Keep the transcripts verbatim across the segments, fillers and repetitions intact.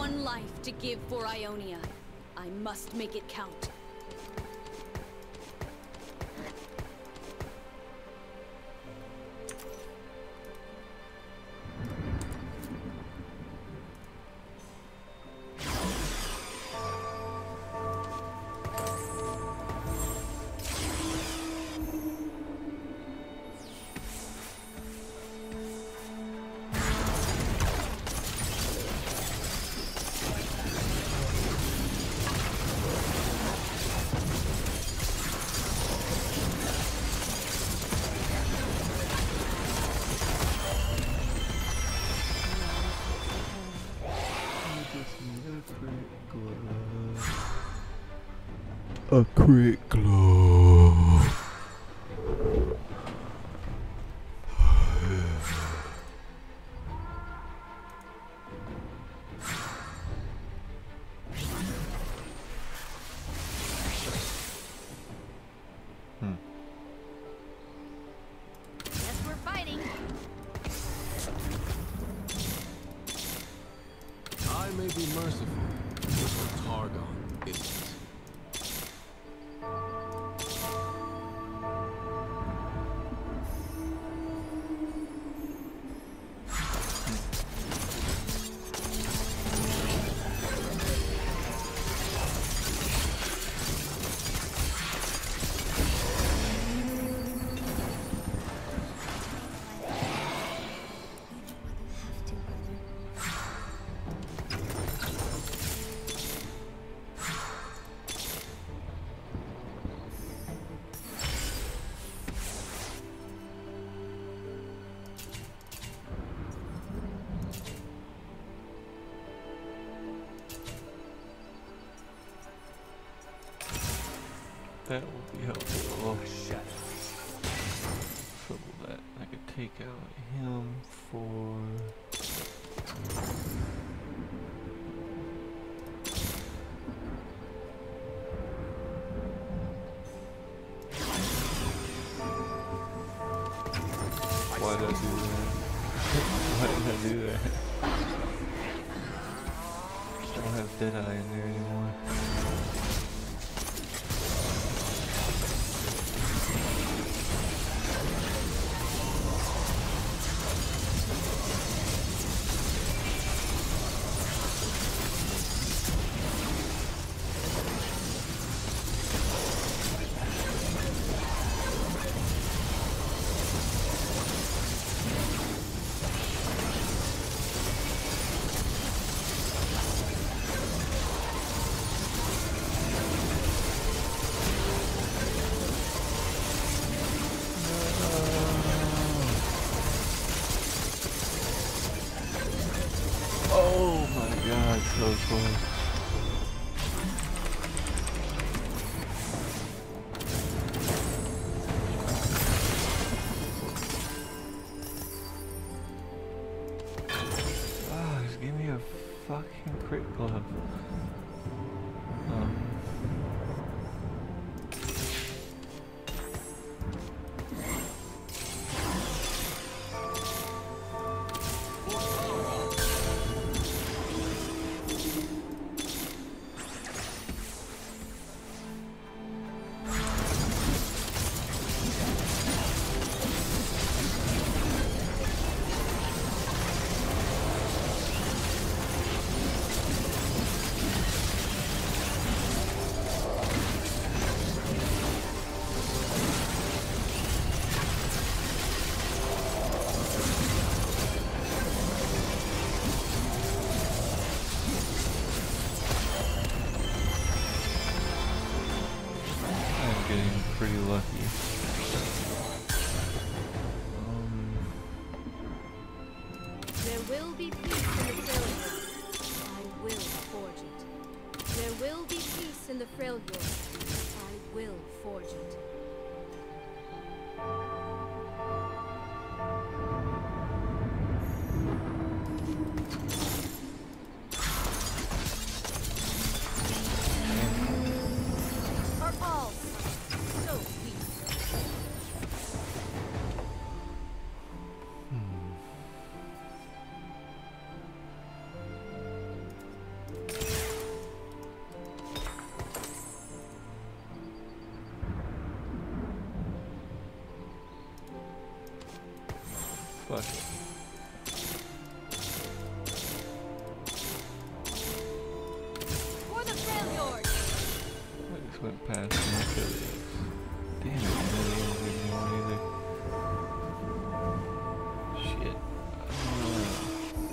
one life to give for Ionia. I must make it count. A crit glow. Hmm. Guess we're fighting. I may be merciful, but Targon isn't. That will be helpful. Oh, shit. Trouble that. I could take out him for... Why did I do that? Why did I do that? I don't have Deadeye in there anymore. Oh my god, so close. Ah, just give me a fucking crit glove. Um. Getting pretty lucky. Um, There will be peace in the Freljord. I will forge it. There will be peace in the Freljord. I will forge it. Are all so weak. hmm. Fuck it. For the failure. I just went past my affiliates. Damn it, I didn't even give me one either. Shit. Uh.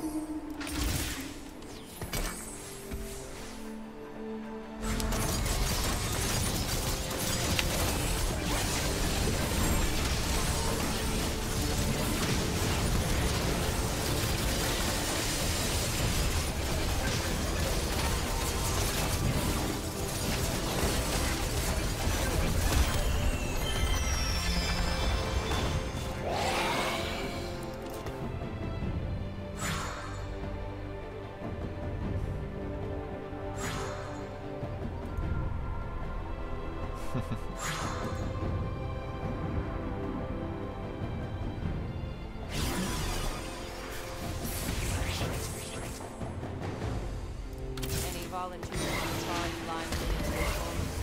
Any volunteers to charge blindly into the form of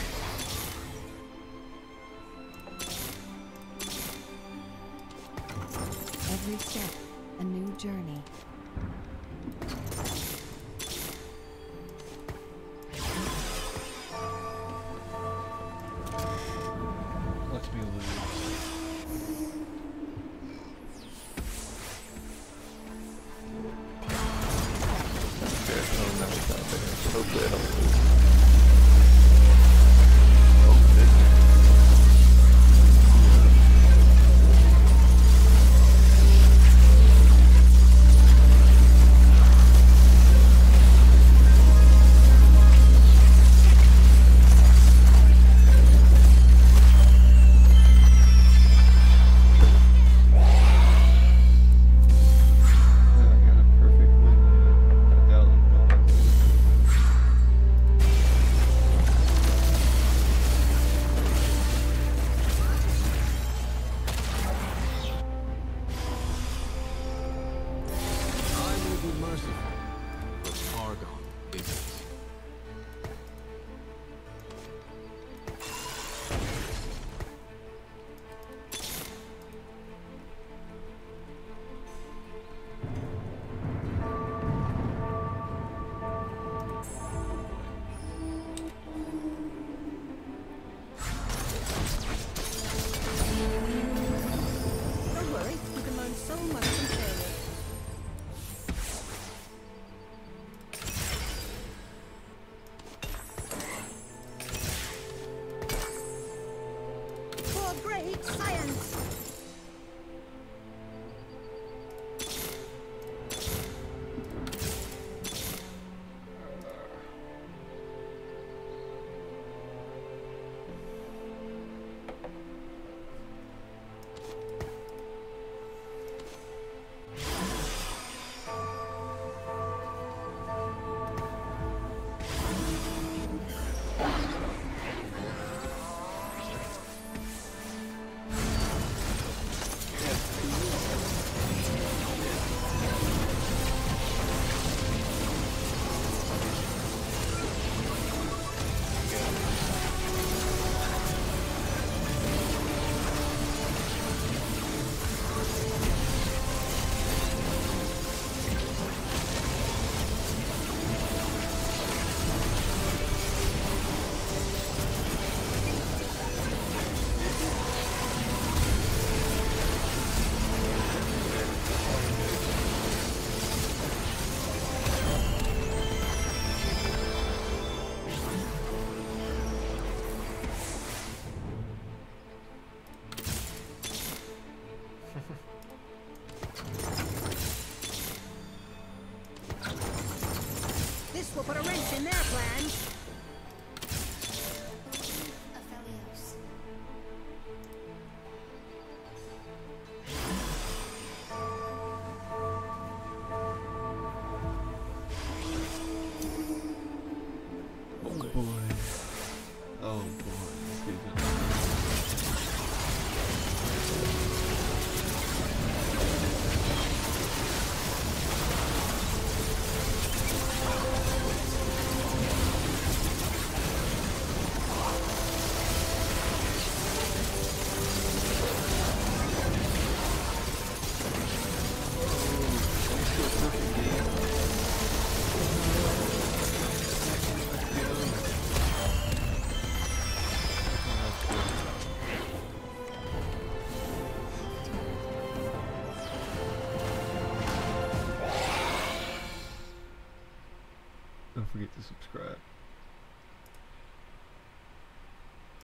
soul? Every step, a new journey. Let me lose. Okay, oh no, it's not there. So hopefully I don't lose. Oh, goodness. Don't worry, you can learn so much from failure. For great science! This will put a wrench in their plans. Oh boy. Oh boy. Excuse me. forget to subscribe.